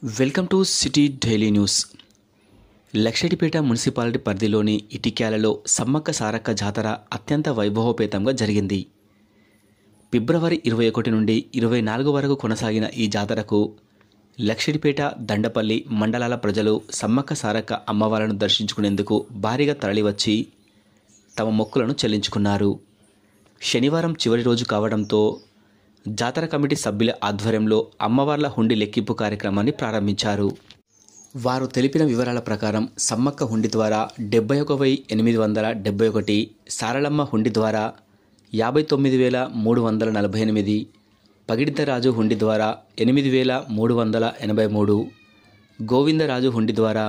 Welcome to city daily news. Luxettipet municipality పరిధిలోని ఇటిక్యాలలో సమ్మక్క సారక్క జాతర అత్యంత వైభవోపేతంగా జరిగింది. ఫిబ్రవరి 21 నుండి 24 వరకు కొనసాగిన ఈ జాతరకు లక్షటిపేట, దండపల్లి మండలాల ప్రజలు సమ్మక్క సారక్క అమ్మవార్లను దర్శించుకునేందుకు భారీగా తరలివచ్చి తమ మొక్కులను చెల్లించుకున్నారు. శనివారం చివరి రోజు కావడంతో జాతర కమిటీ సభ్యుల ఆధ్వర్యంలో అమ్మవార్ల హుండీ లెక్కింపు కార్యక్రమాన్ని ప్రారంభించారు. వారు తెలిపిన వివరాల ప్రకారం సమ్మక్క హుండీ ద్వారా 71,871, సారలమ్మ హుండీ ద్వారా 59,348, పగిడిద్దరాజు హుండీ ద్వారా 8,383, గోవిందరాజు హుండీ ద్వారా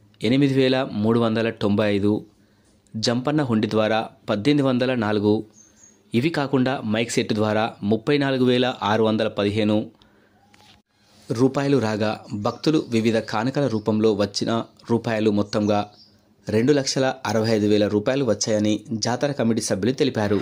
8,395, జంపన్న హుండీ ద్వారా 1,804. ఇవి కాకుండా మైక్ సెట్ ద్వారా 34,615 రూపాయలు రాగా, భక్తులు వివిధ కానుకల రూపంలో వచ్చిన రూపాయలు మొత్తంగా 2,65,000 రూపాయలు వచ్చాయని జాతర కమిటీ సభ్యులు తెలిపారు.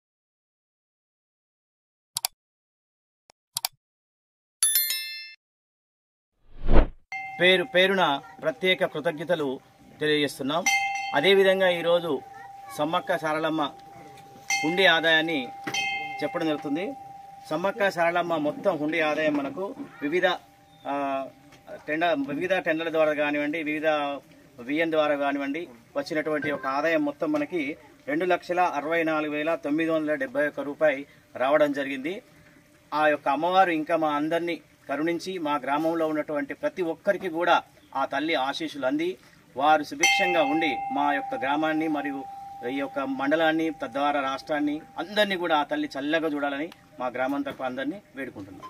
పేరున ప్రత్యేక కృతజ్ఞతలు తెలియజేస్తున్నాం. అదేవిధంగా ఈరోజు సమ్మక్క సారలమ్మ హుండీ ఆదాయాన్ని చెప్పడం జరుగుతుంది. సమ్మక్క సారలమ్మ మొత్తం హుండీ ఆదాయం మనకు వివిధ టెండర్ల ద్వారా కానివ్వండి, వివిధ విఎన్ ద్వారా కానివ్వండి వచ్చినటువంటి ఒక ఆదాయం మొత్తం మనకి 2,64,971 రూపాయి రావడం జరిగింది. ఆ యొక్క అమ్మవారు ఇంకా మా అందరినీ కరుణించి మా గ్రామంలో ఉన్నటువంటి ప్రతి ఒక్కరికి కూడా ఆ తల్లి ఆశీస్సులు అంది వారు సుభిక్షంగా ఉండి మా యొక్క గ్రామాన్ని మరియు ఈ యొక్క మండలాన్ని, తద్వారా రాష్ట్రాన్ని అందరినీ కూడా ఆ తల్లి చల్లగా చూడాలని మా గ్రామం తరపు అందరినీ వేడుకుంటున్నాం.